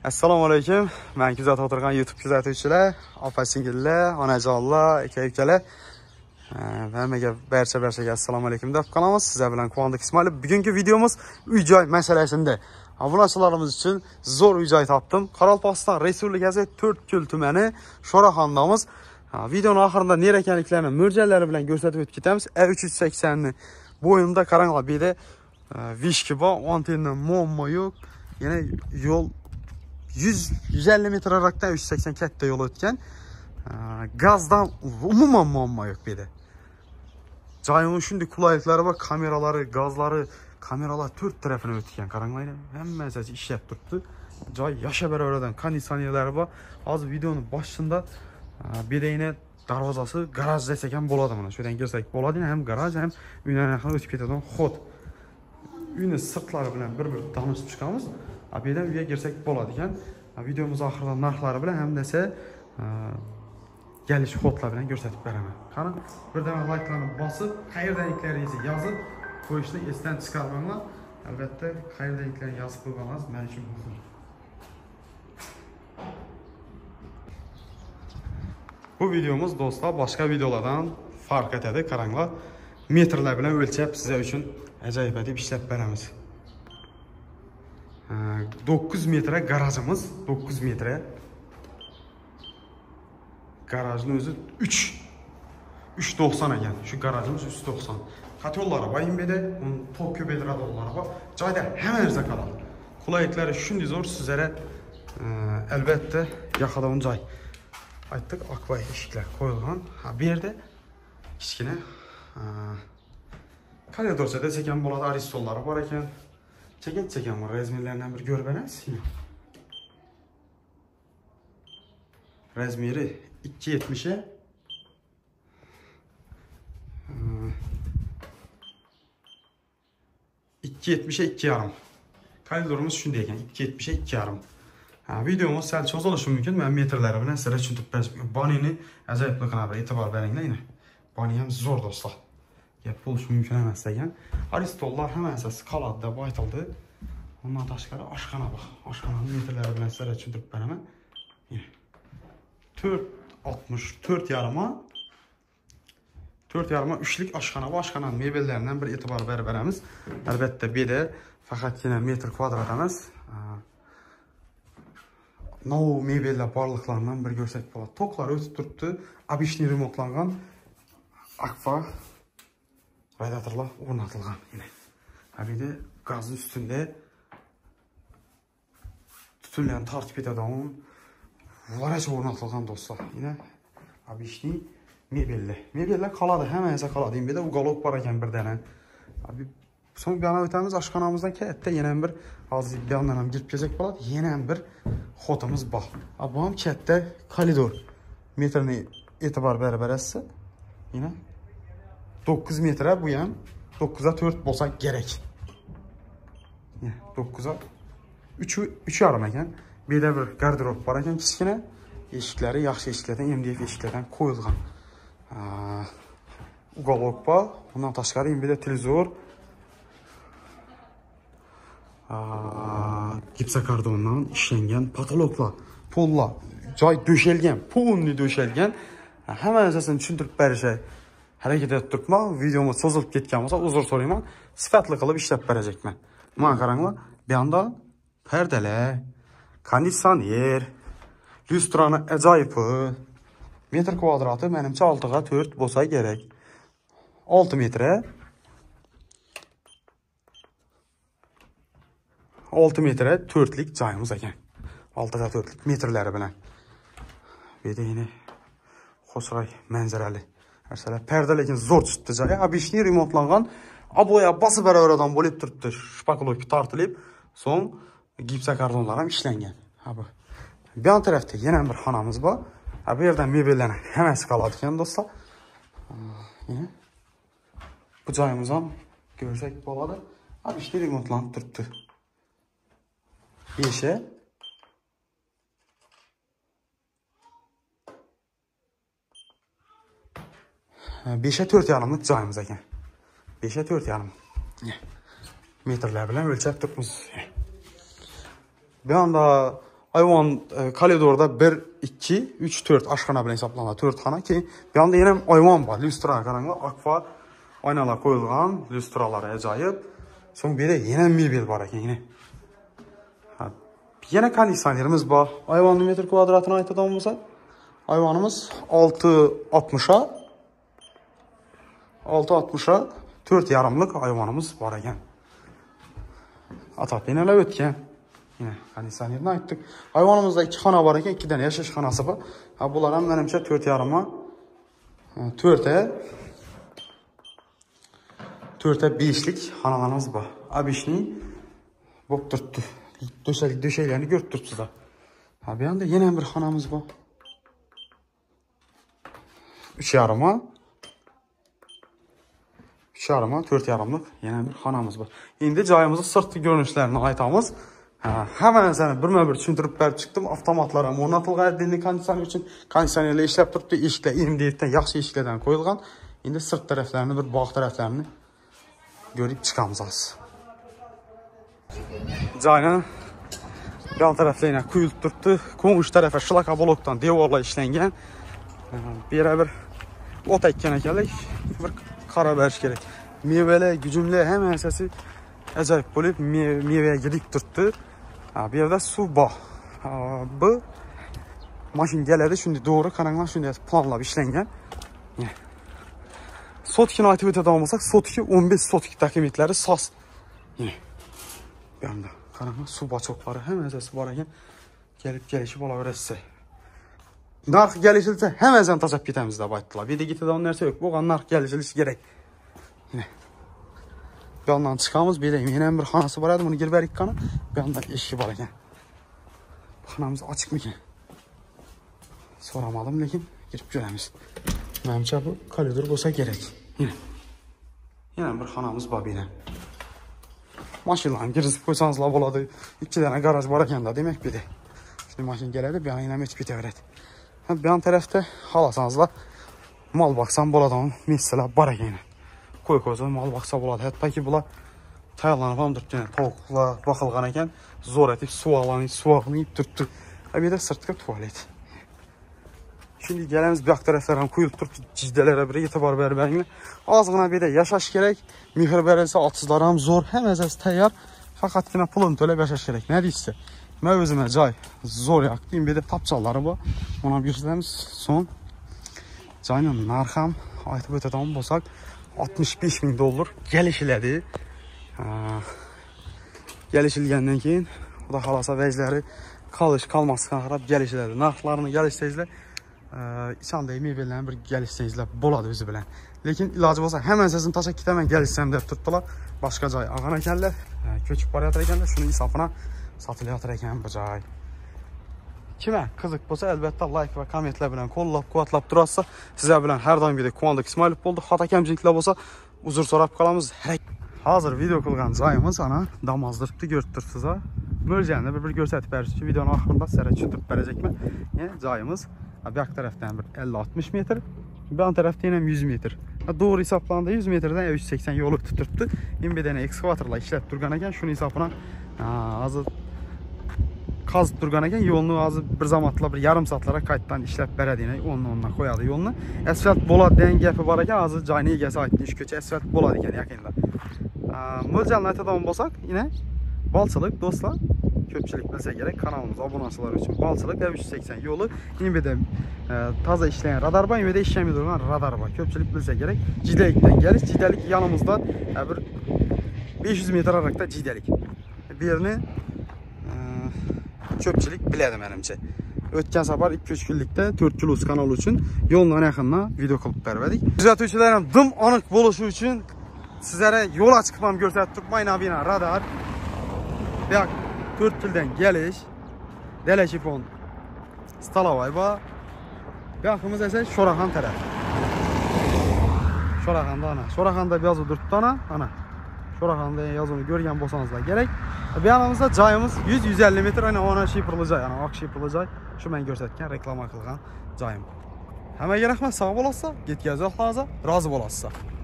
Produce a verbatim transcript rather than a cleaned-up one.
Assalomu alaykum. Men kuzatib o'tirgan YouTube kuzatuvchilar, opa-singillar, onajonlar, aka-ukalar. Hammaga barcha-barchaga assalomu alaykum deb qolamiz. Sizlar bilan Quvondik Ismoilov. Bugungi videomuz uy-joy masalasida. Obunachilarimiz uchun zo'r uy-joy topdim. Qoraqalpog'iston Respublikasi To'rtko'l tumani Sho'raxondamiz. Videoning oxirida nera ekanliklarini mo'ljallari bilan ko'rsatib o'tib ketamiz. E uch yuz sakson ni bo'yinda qaranglar, bu yerda vishki bor, antenna muammo yo'q. Yana yo'l yuz yuz ellik metr rakdan uch yuz sakson katta yo'l o'tgan. Gazdan umuman muammo yo'q bu yerda. Joyning shunday qulayliklari bor, kameralari, gazlari, kameralar to'rt tarafini o'tgan. Qaranglar, hammasi ishlab turibdi. Joy yashab beraveradigan konditsionerlari bor. Hozir videoning boshida bu yerda darvozasi garaj desak ham bo'ladi. Mana shu yerdan kirsak bo'ladi, ham garaj, ham uydan yaqin o'tib ketadigan xod. Uyni sirtlari bilan bir-bir tanishib chiqamiz. Bu yerdan uyga kirsak bo'ladi ekan. Videomiz oxirida narxlari bilan ham desa gelish xodlar bilan ko'rsatib beraman. Qani, birdan likelarni bosib, qayerdaliglaringizni yozib qo'yishni esdan chiqarmanglar. Albatta, qayerdaliglaringizni yozib qo'ygangiz men uchun muhim. Bu videomuz do'stlar boshqa videolardan farq etadi. Qaranglar, metrlar bilan o'lchab sizlar uchun ajoyib deb ishlab beramiz. to'qqiz metr garajimiz, to'qqiz metr. Garajning o'zi uch uch to'qson ekan. Shu garajimiz uch to'qson. Qatollari bor, imbeda, uni to'p ko'paytiradiganlari bor. Joyda hamma narsa qoladi. Qulayliklari shunday zo'r, sizlarga albatta yoqadigan joy. Aytdik, akvay eshiklar qo'yilgan. Ha, bu yerda kichkina koridorcha desak ham bo'ladi, aristollari bor ekan. Chekin-chekin razmerlardan bir ko'rib beramiz. Razmeri ikki yetmish ikki yetmish ikki yarim. Koridorimiz shunday ekan, ikki yetmish ikki yarim. Ha, videomiz sal cho'zilishi mumkin. Men metrlari bilan sizlarga tushuntirib beraman. Bonini ajoyibligini bir e'tibor beringlar. Boni ham zo'r do'stlar. Gap bo'lishi mumkin emas degan. Aristollar hammasi qoladi deb aytildi. Undan tashqari oshxona bor. Oshxonaning metrlari bilan sizlarga tushuntirib beraman. to'rt oltmish to'rt yarim to'rt yarim uchlik oshxona bor. Oshxonaning mebellaridan bir e'tibor berib beramiz. Albatta, bu yerda faqatgina metr kvadrat emas, nov mebellar borliqlaridan bir ko'rsak bo'ladi. To'qlar o'tib turibdi. Обычный remontlangan akfa radiatorlar o'rnatilgan. Yine. Bu yerda gazning ustida tutunlarni tortib ketadigan varach o'rnatilgan do'stlar. Yine обычный mebellar. Mebellar qoladi, hammasi qoladi. Bu yerda uголок bor ekan bir dana. Abi so'ng yana o'tamiz oshxonamizdan katta yana bir hozir bu yerdan ham kirib kelsak bo'ladi. Yana bir xotimiz bor. Bu ham katta koridor. Metrini e'tibor berib berasiz. Yine to'qqiz metr bu ham to'qqiz ga to'rt bo'lsa kerak. to'qqiz ga uch uch yarim ekan. Bu yerda bir garderob bor ekan, kichkina. Eshiklari yaxshi eshiklardan, M D F eshiklardan qo'yilgan. Uголок bor. Bundan tashqari bu yerda televizor, gipsokardondan ishlangan patologlar, pollar, joy döşelgan, polni döşelgan. Hamma narsasini tushuntirib berishga harakat etib turibman. Videomiz cho'zilib ketgan bo'lsa, uzr so'rayman. Sifatli qilib ishlab berajakman. Mana qaranglar, bu yerda perdeler, konditsioner, lyustrani ajoyibi. Metr kvadrati menimcha olti ga to'rt bo'lsa kerak. olti metr. olti metr to'rtlik joyimiz ekan. olti ga to'rtlik metrlari bilan. Bu yerda yana qo'shray manzarali. Narsalar perda lekin zo'r chiqdi joy. Обычный remontlangan, aboya bosib beraveradigan bo'lib turibdi. Shpaklok tortilib, so'ng gipsokardonlar ham ishlangan. Ha bu. Bu yon tarafda yana bir xonamiz bor. Ha bu yerdan mebellarni hammasi qoladi ekan do'stlar. Yana bu joyimiz ham ko'rsak bo'ladi. Обычный remontlanib turibdi. besh besh to'rt yarimlik joyimiz ekan. besh to'rt yarim. Metrlar bilan o'lchab turibmiz. Bu yonda ayvon koridorda bir, ikki, uch, to'rt oshxona bilan hisoblanadi. to'rt xona. Keyin bu yerda yana ayvon bor. Lyustra qaranglar, akfa oynalar qo'yilgan, lyustralar ajoyib. So'ng bu yerda yana mebel bor ekan, yana. Ha, yana konditsionerimiz bor. Ayvonning metr kvadratini aytadigan bo'lsak, ayvonimiz olti oltmishga olti oltmishga to'rt yarimlik ayvonimiz bor ekan. Atapinalar o'tgan. Yine konditsionerni aytdik. Ayvonimizda ikki xona bor ekan, ikkidan yashash xonasi bor. Ha, bular ham menimcha to'rt yarimga to'rtta to'rtta beshlik xonalarimiz bor. Abishning bo'lib turibdi. Döşelik döşeklerini görüp turibsizlar. Ha, bu yerda yana bir xonamiz bor. uch yarimga uch yarimga to'rt yarimlik yana bir xonamiz bor. Endi joyimizning sirtqi ko'rinishlarini aytamiz. Ha, hammasini birma-bir tushuntirib berib chiqdim. Avtomatlar ham o'rnatilgan, endi konditsioner uchun konditsionerlar ishlab turibdi. Eshiklar emdiydan yaxshi eshiklardan qo'yilgan. Endi sirt taraflarini, bir bog' taraflarini ko'rib chiqamiz hozir. Joyni yan taraflarına quyilib turibdi. Qo'ng'ish tarafi shlaka blokdan devorlar ishlangan. Bu yerga bir o't ekkan ekanlar, bir qarab berish kerak. Mevalar, gujumlar hammasi ajoyib bo'lib, mevaga gidib turibdi. Bu yerda suv bor. Bu mashinalarda shunday to'g'ri qaranglar, shunday planlab ishlangan. Sotkini aytib o'tadigan bo'lsak, sotki o'n besh sotki dokumentlari sos. Bu yerda qaranglar, suv bochoqlari hammasi bor ekan. Kelib kelishi bo'laversa. Narx kelishilsa hammasidan tashlab ketamiz deb aytdilar. Bu yerda ketadigan narsa yo'q. Bo'lgan narx kelishilishi kerak. Bu yandan chiqamiz. Bu yerda yana bir xonasi bor edi. Buni girib berik qani. Bu yanda eshik bor ekan. Bu xonamiz ochiqmikan? So'ramadim, lekin kirib ko'ramiz. Menimcha bu koridor bo'lsa kerak. Yana. Yana bir xonamiz bor bu yerda. Mashinalarni kirgizib qo'ysangiz bo'ladi. Ikki dana garaj bor ekanda, demak bu yerda. Shunday mashina keladi, bu yana o'tib ketaveradi. Ha, bu yon tarafda xolasanızlar mol boqsam bo'ladigan messalar bor ekan. Qo'y qo'ysa mol boqsa bo'ladi. Hattoki bular tayyorlanib ham turibdi. Tovuqlar boqilgan ekan, zo'r etib suvag'lanib, suvag'lanib turibdi. Bu yerda sirtqa tualet. Şimdi gelemiz bu taraflar ham qo'yilib turibdi. Jizdalari bir e'tibor berib beringlar. Ozgina bu yerda yashash kerak. Mehr berilsa otizlar ham zo'r, hammasi tayyor. Faqatgina pulini to'lab yashash kerak. Ne deysiz? Men o'zimga joy zo'r yoqdim. Bu yerda tapchalari bor. Ona ko'rsatamiz. So'ng joyning narxi ham aytib o'tadigan bo'lsak, oltmish besh ming dollar kelishiladi. Kelishilgandan keyin xudo xolasa vajlari qolish qolmasdan qarab kelishiladi. Narxlarini kelishsangizlar, ishanday mebellarni bir kelishsangizlar bo'ladi o'zi bilan. Lekin iloji bo'lsa hammasini tashlab ketaman, kelishsam deb turibdilar. Boshqa joy olgan ekanlar, ko'chib borayotar ekanlar, shuni hisobina sotilayotar ekan bu joy. Kimga qiziq bo'lsa, albatta like va kommentlar bilan qo'llab-quvvatlab turasiz. Sizlar bilan har doimgidek Quvondik Ismoilov bo'ldi. Xato kamchiliklar bo'lsa, uzr so'rab qolamiz. Hozir video qilgan joyimiz ana damozdiribdi, ko'rib turibsiz-a. Mo'ljalni bir-bir ko'rsatib berish uchun videoning oxirida sizlarga tushuntirib berajakman. Yani joyimiz bu yoq tarafdan bir ellik oltmish metr, bu yon tarafdan ham yuz metr. Doğru hisoblanda yuz metrdan yuz sakson yo'l o'tib turibdi. Endi bu yerda ekskavatorlar ishlab turgan ekan, shuni hisobini hozir qazib turgan ekan, yo'lni hozir bir zamonlar bir yarim soatlara qaytadan ishlab beradi, o'ndan o'ndan qo'yadi yo'lni. Asfalt bo'ladi degan gapi bor ekan, hozir joyning egasi aytdi, ish ko'cha asfalt bo'ladi ekan yaqinda. Mo'ljalni aytadigan bo'lsak, yine balchilik do'stlar, ko'pchilik bilsa kerak, kanalimiz obunachilar uchun balchilik uch yuz sakson yo'li, endi bu toza ishlagan radar bor, endi ishlamay turgan radar bor. Ko'pchilik bilsa kerak, Jidalikdan kelish, Jidalik yanimizda bir besh yuz metr rakda Jidalik. Bu yerni ko'pchilik biladi menimcha. O'tgan safar ikki uch kunlikda to'rt kilos kanal uchun yo'ldan yaqindan video qilib berdik. Kuzatuvchilar ham dim aniq bo'lishi uchun sizlarga yo'l ochib ham ko'rsatib turibman. Nabina radar. Bu yoq to'rt yildan kelish. Delashipon Stalovay bor. Bu yoqimiz esa Shoraxon taraf. Shoraxonda ana. Shoraxonda yozib turibdi ana. Ana. Shoraxonda yozuvni ko'rgan bo'lsangizlar kerak. Bu yanımızda joyimiz yuz yuz ellik metr, ana ona shipirli joy, ana oq shipirli joy. Shu men ko'rsatgan, reklama qilgan joyim. Hammaga rahmat, sog' bo'lasiz, yetkazib hozir rozi bo'lasiz.